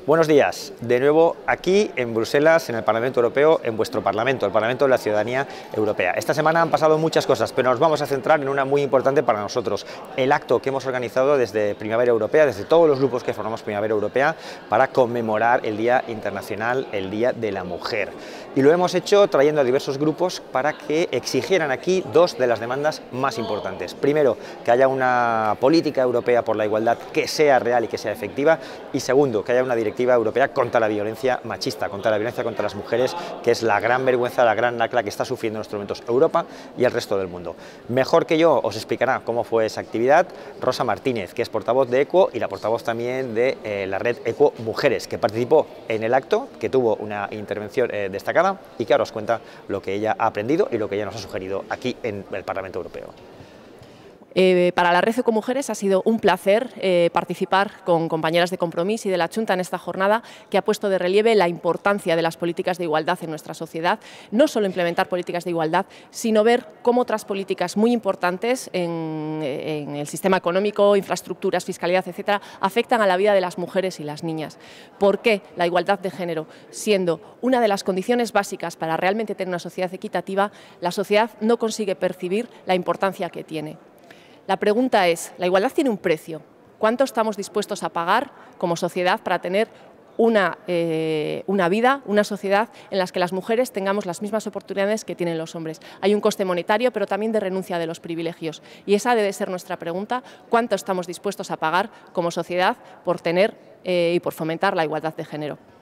Buenos días, de nuevo aquí en Bruselas, en el Parlamento Europeo, en vuestro Parlamento, el Parlamento de la Ciudadanía Europea. Esta semana han pasado muchas cosas, pero nos vamos a centrar en una muy importante para nosotros, el acto que hemos organizado desde Primavera Europea, desde todos los grupos que formamos Primavera Europea, para conmemorar el Día Internacional, el Día de la Mujer. Y lo hemos hecho trayendo a diversos grupos para que exigieran aquí dos de las demandas más importantes. Primero, que haya una política europea por la igualdad que sea real y que sea efectiva, y segundo, que haya una directiva europea contra la violencia machista, contra la violencia contra las mujeres, que es la gran vergüenza, la gran lacra que está sufriendo en estos momentos Europa y el resto del mundo. Mejor que yo os explicará cómo fue esa actividad Rosa Martínez, que es portavoz de EQUO y la portavoz también de la red EQUO Mujeres, que participó en el acto, que tuvo una intervención destacada y que ahora os cuenta lo que ella ha aprendido y lo que ella nos ha sugerido aquí en el Parlamento Europeo. Para la red EQUO Mujeres ha sido un placer participar con compañeras de Compromís y de la Junta en esta jornada que ha puesto de relieve la importancia de las políticas de igualdad en nuestra sociedad, no solo implementar políticas de igualdad, sino ver cómo otras políticas muy importantes en el sistema económico, infraestructuras, fiscalidad, etcétera, afectan a la vida de las mujeres y las niñas. ¿Por qué la igualdad de género, siendo una de las condiciones básicas para realmente tener una sociedad equitativa, la sociedad no consigue percibir la importancia que tiene? La pregunta es, ¿la igualdad tiene un precio? ¿Cuánto estamos dispuestos a pagar como sociedad para tener una vida, una sociedad en la que las mujeres tengamos las mismas oportunidades que tienen los hombres? Hay un coste monetario, pero también de renuncia de los privilegios. Y esa debe ser nuestra pregunta, ¿cuánto estamos dispuestos a pagar como sociedad por tener y por fomentar la igualdad de género?